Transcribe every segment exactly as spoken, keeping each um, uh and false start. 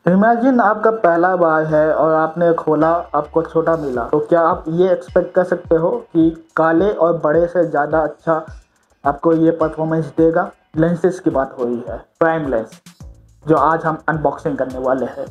Imagine आपका पहला बार है और आपने खोला, आपको छोटा मिला, तो क्या आप ये एक्सपेक्ट कर सकते हो कि काले और बड़े से ज़्यादा अच्छा आपको ये परफॉर्मेंस देगा? लेंसेज की बात हो रही है, प्राइम लेंस, जो आज हम अनबॉक्सिंग करने वाले हैं।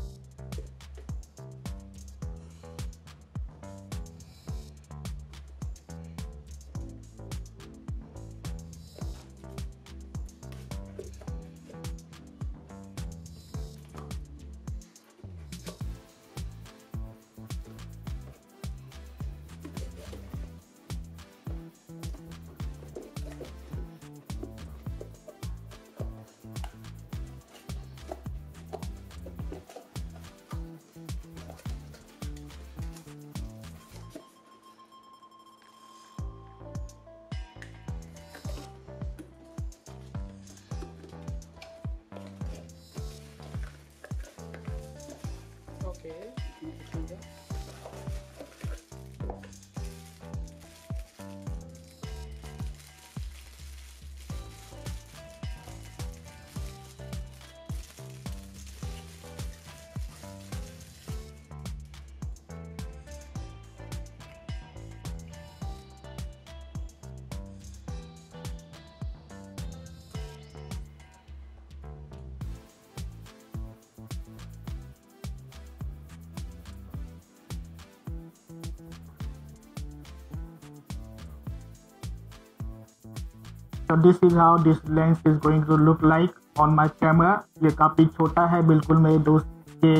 So this is how this lens is going to look like on my camera। ये काफ़ी छोटा है, बिल्कुल मेरे दोस्त के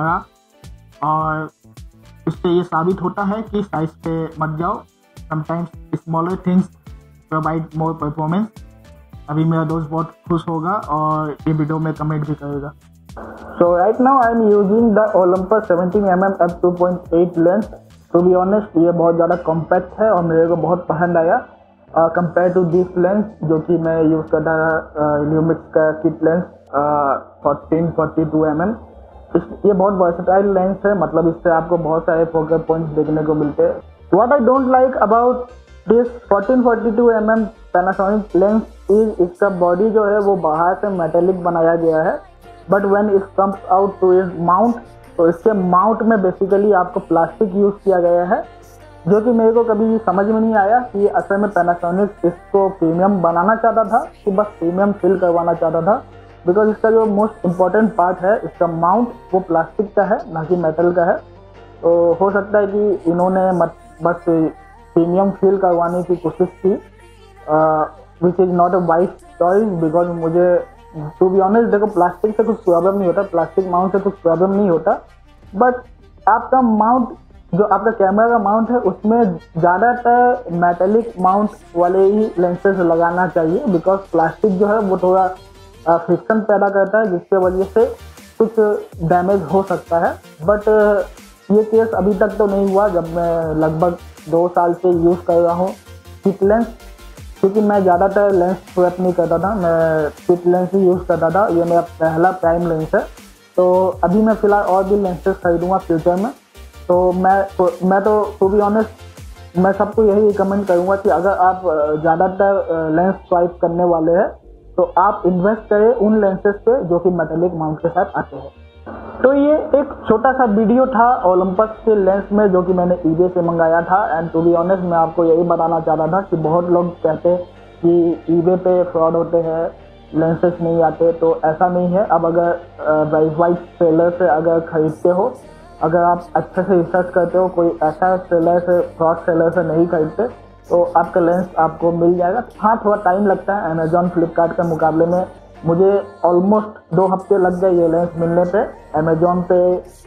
तरह, और इससे ये साबित होता है कि साइज पे मत जाओ। Sometimes smaller things provide more performance. अभी मेरा दोस्त बहुत खुश होगा और ये वीडियो में कमेंट भी करेगा। So right now I am using the Olympus seventeen millimeter f two point eight lens. To be honest, ये बहुत ज़्यादा कॉम्पैक्ट है और मेरे को बहुत पसंद आया कंपेयर टू दिस लेंस जो कि मैं यूज़ करता था, ल्यूमिक्स का kit lens fourteen forty two M M. इस ये बहुत वर्सेटाइल लेंस है, मतलब इससे आपको बहुत सारे फोकल पॉइंट्स देखने को मिलते हैं। What I don't like about this fourteen forty two M M Panasonic lens is इसका बॉडी जो है वो बाहर से मेटेलिक बनाया गया है, but when it comes out to is mount, तो इसके माउंट में बेसिकली आपको प्लास्टिक यूज़ किया गया है, जो कि मेरे को कभी समझ में नहीं आया कि असल में पैनासोनिक इसको प्रीमियम बनाना चाहता था कि बस प्रीमियम फील करवाना चाहता था। बिकॉज इसका जो मोस्ट इम्पॉर्टेंट पार्ट है, इसका माउंट, वो प्लास्टिक का है, ना कि मेटल का है। तो हो सकता है कि इन्होंने मत बस प्रीमियम फील करवाने की कोशिश की, which is not a wise choice. Because मुझे टू बी ऑनेस्ट, देखो प्लास्टिक से कुछ प्रॉब्लम नहीं होता, प्लास्टिक माउंट से कुछ प्रॉब्लम नहीं होता, बट आपका माउंट, जो आपका कैमरा का माउंट है, उसमें ज़्यादातर मेटेलिक माउंट वाले ही लेंसेज लगाना चाहिए। बिकॉज प्लास्टिक जो है वो थोड़ा फ्रिक्शन पैदा करता है, जिसके वजह से कुछ डैमेज हो सकता है। बट ये केस अभी तक तो नहीं हुआ, जब मैं लगभग दो साल से यूज़ कर रहा हूँ किट लेंस, क्योंकि मैं ज़्यादातर लेंस स्वैप नहीं करता था, मैं किट लेंस ही यूज़ करता था। ये मेरा पहला प्राइम लेंस है, तो अभी मैं फ़िलहाल और भी लेंसेज खरीदूँगा फ्यूचर में। तो मैं तो मैं तो टू बी ऑनेस्ट, मैं सबको यही रिकमेंड करूँगा कि अगर आप ज़्यादातर लेंस स्वाइप करने वाले हैं तो आप इन्वेस्ट करें उन लेंसेज पे जो कि मेटेलिक माउंट के साथ आते हैं। तो ये एक छोटा सा वीडियो था ओलंपस के लेंस में, जो कि मैंने ईबे से मंगाया था। एंड टू बी ऑनेस्ट, मैं आपको यही बताना चाहता था कि बहुत लोग कहते हैं कि ईबे पे फ्रॉड होते हैं, लेंसेज नहीं आते, तो ऐसा नहीं है। अब अगर वेरीफाइड सेलर से अगर खरीदते हो, अगर आप अच्छे से रिसर्च करते हो, कोई ऐसा सेलर से, फ्रॉड सेलर से नहीं खरीदते, तो आपका लेंस आपको मिल जाएगा। हाँ, थोड़ा टाइम लगता है, अमेजॉन फ्लिपकार्ट के मुकाबले में मुझे ऑलमोस्ट दो हफ्ते लग गए ये लेंस मिलने पे। अमेजॉन पे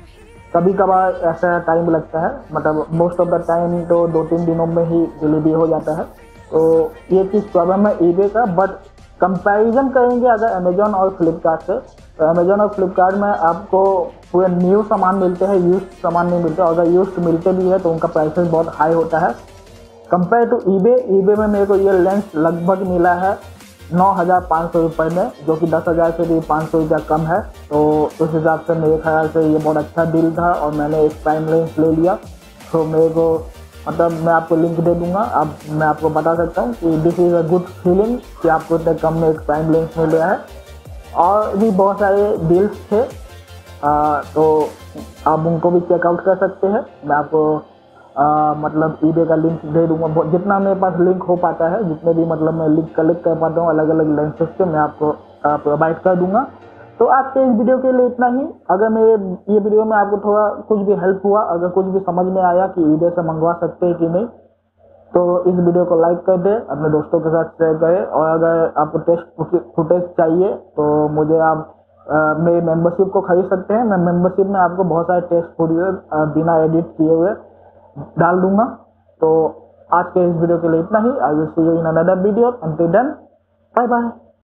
कभी कभार ऐसा टाइम लगता है, मतलब मोस्ट ऑफ द टाइम तो दो तीन दिनों में ही डिलीवरी हो जाता है। तो ये चीज़ प्रॉब्लम है ईबे का। बट कंपैरिजन करेंगे अगर अमेजॉन और फ्लिपकार्ट से, तो अमेजॉन और फ्लिपकार्ट में आपको पूरे न्यू सामान मिलते हैं, यूज सामान नहीं मिलते। अगर यूज मिलते भी है तो उनका प्राइसेस बहुत हाई होता है कंपेयर टू ईबे। ईबे में मेरे को ये लेंस लगभग मिला है नौ हज़ार पाँच सौ रुपये में, जो कि दस हज़ार से भी पाँच सौ रुपया कम है। तो उस हिसाब से मेरे ख्याल से ये बहुत अच्छा डील था और मैंने एक प्राइम लेंस ले लिया। तो मेरे को, मतलब मैं आपको लिंक दे दूंगा, अब मैं आपको बता सकता हूँ कि this is a good feeling कि आपको इतने कम में एक प्राइम लेंस मिल रहा है। और भी बहुत सारे डील्स थे, आ, तो आप उनको भी चेकआउट कर सकते हैं। मैं आपको आ, मतलब ईबे का लिंक दे दूंगा, जितना मेरे पास लिंक हो पाता है, जितने भी मतलब मैं लिंक कलेक्ट कर पाता हूँ अलग अलग लेंसेज से, मैं आपको प्रोवाइड कर दूंगा। तो आज के इस वीडियो के लिए इतना ही। अगर मेरे ये वीडियो में आपको थोड़ा कुछ भी हेल्प हुआ, अगर कुछ भी समझ में आया कि ईबे से मंगवा सकते हैं कि नहीं, तो इस वीडियो को लाइक कर दे, अपने दोस्तों के साथ शेयर करें। और अगर आपको टेस्ट फुटेज चाहिए तो मुझे आप आ, मेरे मेंबरशिप को खरीद सकते हैं। मैं मेंबरशिप में आपको बहुत सारे टेस्ट फुटेज बिना एडिट किए हुए डाल दूंगा। तो आज के इस वीडियो के लिए इतना ही। I will see you in another video. Until then, bye bye.